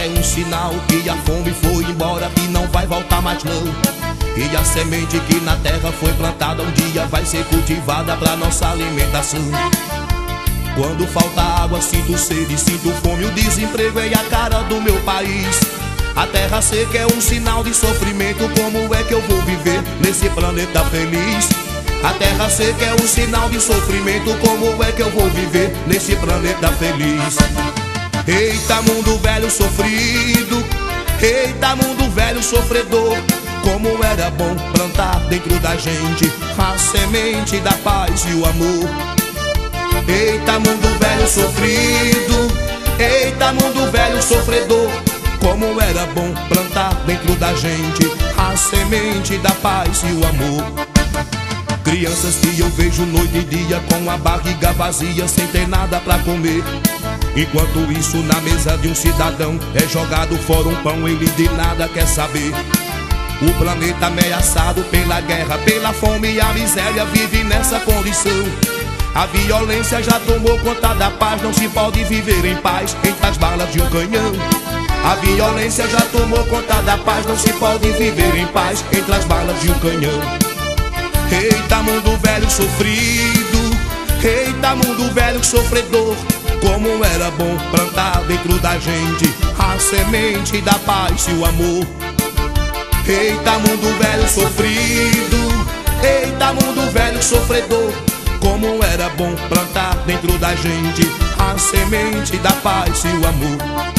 é um sinal que a fome foi embora e não vai voltar mais não. E a semente que na terra foi plantada um dia vai ser cultivada pra nossa alimentação. Quando falta água sinto sede, sinto fome, o desemprego é a cara do meu país. A terra seca é um sinal de sofrimento, como é que eu vou viver nesse planeta feliz? A terra seca é um sinal de sofrimento, como é que eu vou viver nesse planeta feliz? Eita mundo velho sofrido, eita mundo velho sofredor, como era bom plantar dentro da gente a semente da paz e o amor. Eita mundo velho sofrido, eita mundo velho sofredor, como era bom plantar dentro da gente a semente da paz e o amor. Crianças que eu vejo noite e dia com a barriga vazia sem ter nada pra comer. Enquanto isso na mesa de um cidadão é jogado fora um pão, ele de nada quer saber. O planeta ameaçado pela guerra, pela fome e a miséria vive nessa condição. A violência já tomou conta da paz, não se pode viver em paz entre as balas de um canhão. A violência já tomou conta da paz, não se pode viver em paz entre as balas de um canhão. Eita mundo velho sofrido, eita mundo velho sofredor, como era bom plantar dentro da gente a semente da paz e o amor. Eita mundo velho sofrido, eita mundo velho sofredor, como era bom plantar dentro da gente a semente da paz e o amor.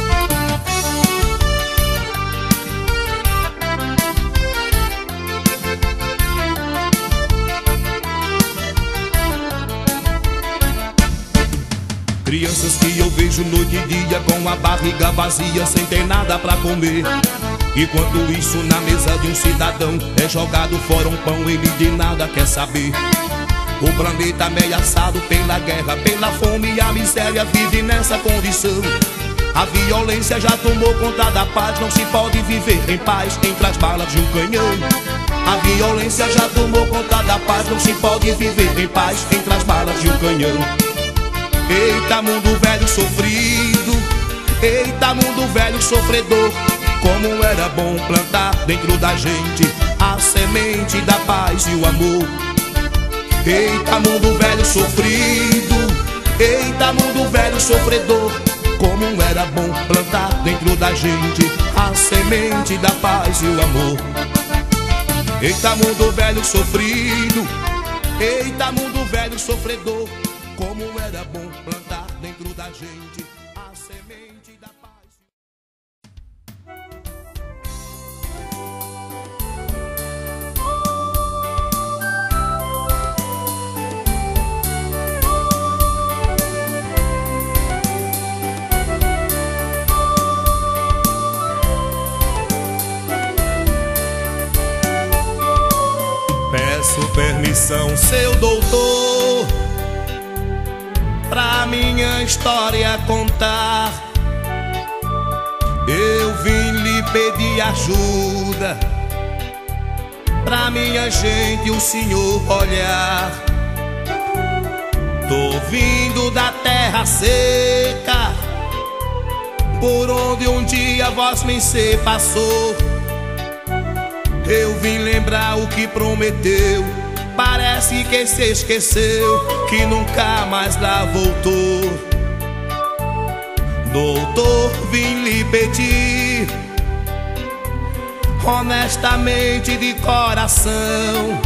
Crianças que eu vejo noite e dia com a barriga vazia sem ter nada pra comer. Enquanto isso na mesa de um cidadão é jogado fora um pão, ele de nada quer saber. O planeta ameaçado pela guerra, pela fome e a miséria vive nessa condição. A violência já tomou conta da paz, não se pode viver em paz entre as balas de um canhão. A violência já tomou conta da paz, não se pode viver em paz entre as balas de um canhão. Eita mundo velho sofrido, eita mundo velho sofredor, como era bom plantar dentro da gente a semente da paz e o amor. Eita mundo velho sofrido, eita mundo velho sofredor, como era bom plantar dentro da gente a semente da paz e o amor. Eita mundo velho sofrido, eita mundo velho sofredor, como era bom plantar dentro da gente a semente da paz. Peço permissão, seu doutor, pra minha história contar. Eu vim lhe pedir ajuda, pra minha gente o senhor olhar. Tô vindo da terra seca, por onde um dia vós me passou. Eu vim lembrar o que prometeu, parece que se esqueceu, que nunca mais lá voltou. Doutor, vim lhe pedir, honestamente de coração,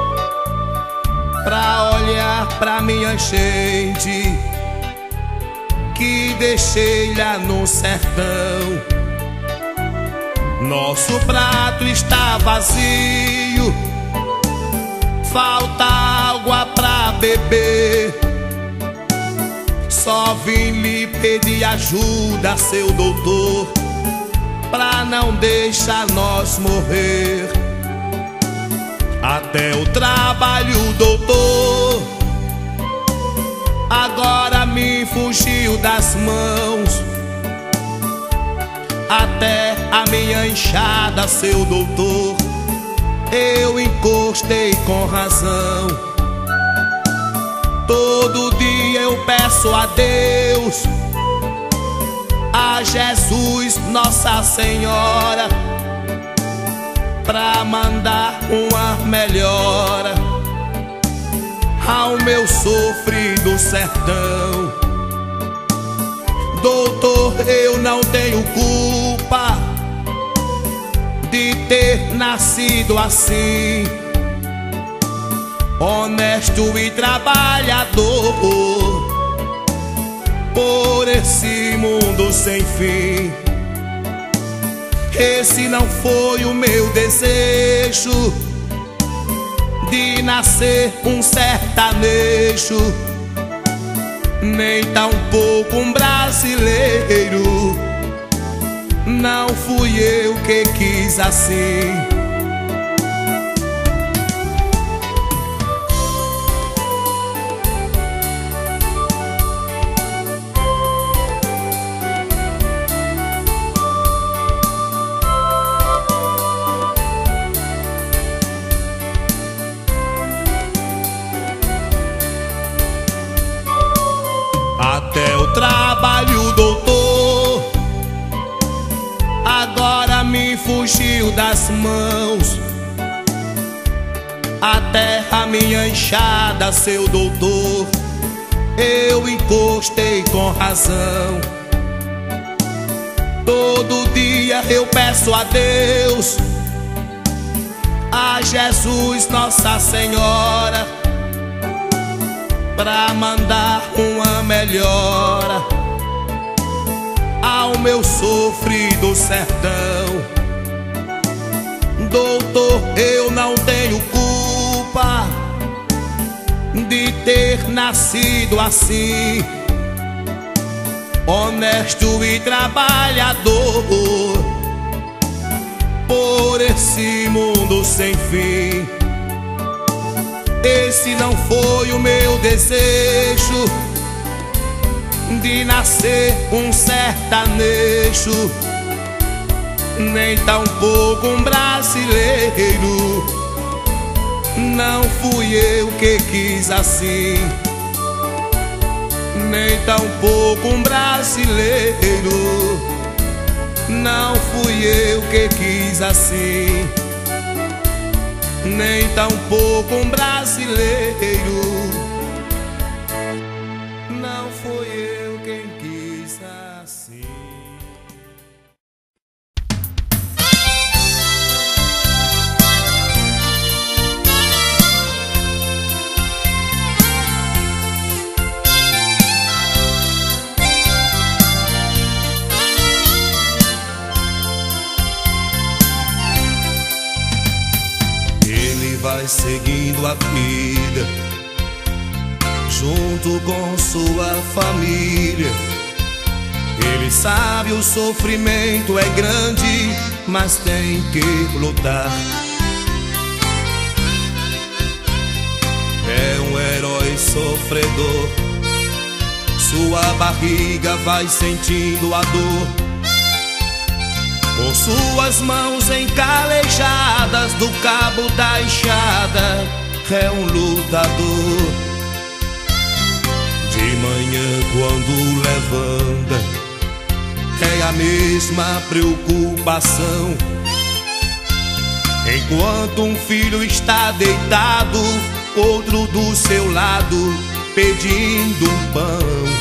pra olhar pra minha gente, que deixei lá no sertão. Nosso prato está vazio, falta água pra beber. Só vim lhe pedir ajuda, seu doutor, pra não deixar nós morrer. Até o trabalho, doutor, agora me fugiu das mãos. Até a minha enxada, seu doutor, eu encostei com razão. Todo dia eu peço a Deus a Jesus Nossa Senhora pra mandar uma melhora ao meu sofrido sertão. Doutor, eu não tenho culpa de ter nascido assim, honesto e trabalhador, por esse mundo sem fim. Esse não foi o meu desejo, de nascer um sertanejo, nem tampouco um brasileiro. Não fui eu que quis assim. Até o trabalho, doutor, agora me fugiu das mãos. A terra minha enxada, seu doutor, eu encostei com razão. Todo dia eu peço a Deus, a Jesus Nossa Senhora, pra mandar uma melhora ao meu sofrido sertão. Doutor, eu não tenho culpa de ter nascido assim, honesto e trabalhador, por esse mundo sem fim. Esse não foi o meu desejo, de nascer um sertanejo, nem tampouco um brasileiro. Não fui eu que quis assim, nem tampouco um brasileiro. Não fui eu que quis assim, nem tampouco um brasileiro. Não fui eu quem quis assim. Vai seguindo a vida junto com sua família. Ele sabe o sofrimento é grande, mas tem que lutar. É um herói sofredor, sua barriga vai sentindo a dor. Com suas mãos encalejadas do cabo da enxada, é um lutador. De manhã quando levanta, é a mesma preocupação. Enquanto um filho está deitado, outro do seu lado pedindo um pão.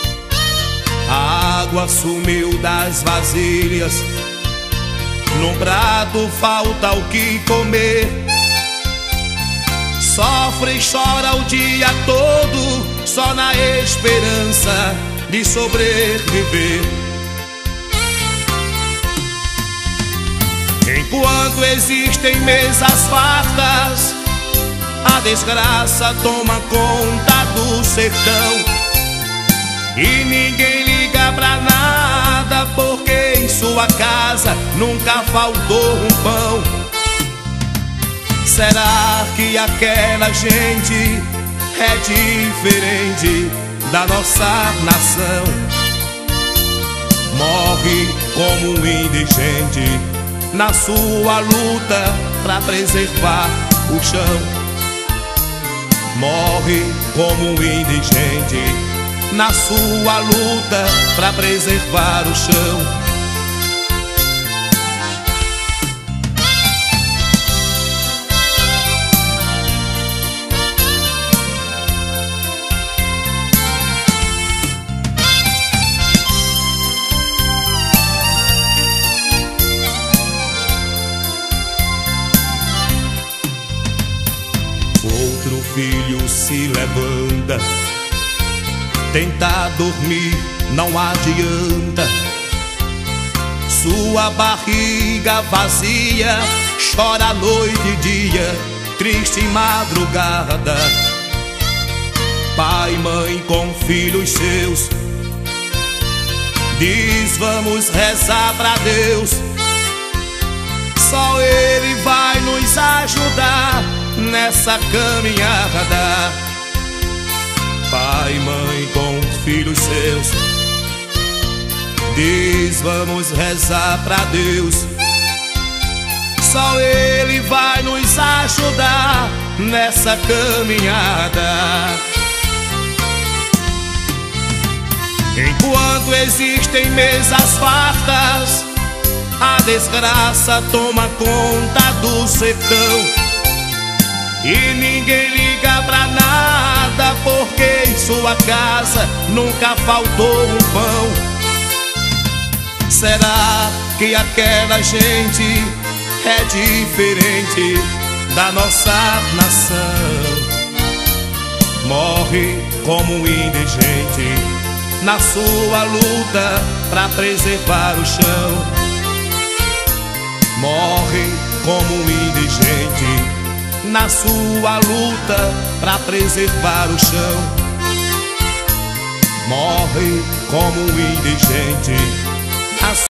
A água sumiu das vasilhas, num prato falta o que comer. Sofre e chora o dia todo, só na esperança de sobreviver. Enquanto existem mesas fartas, a desgraça toma conta do sertão. E ninguém liga pra nada, porque em sua casa nunca faltou um pão. Será que aquela gente é diferente da nossa nação? Morre como um indigente na sua luta pra preservar o chão. Morre como um indigente na sua luta pra preservar o chão. Outro filho se levanta, tenta dormir, não adianta. Sua barriga vazia, chora noite e dia, triste madrugada. Pai e mãe com filhos seus, diz vamos rezar pra Deus. Só Ele vai nos ajudar nessa caminhada. Pai e mãe com filhos seus, diz vamos rezar pra Deus. Só Ele vai nos ajudar nessa caminhada. Enquanto existem mesas fartas, a desgraça toma conta do sertão. E ninguém liga pra nada, porque em sua casa nunca faltou um pão. Será que aquela gente é diferente da nossa nação? Morre como um indigente na sua luta pra preservar o chão. Morre como um indigente na sua luta pra preservar o chão. Morre como um indigente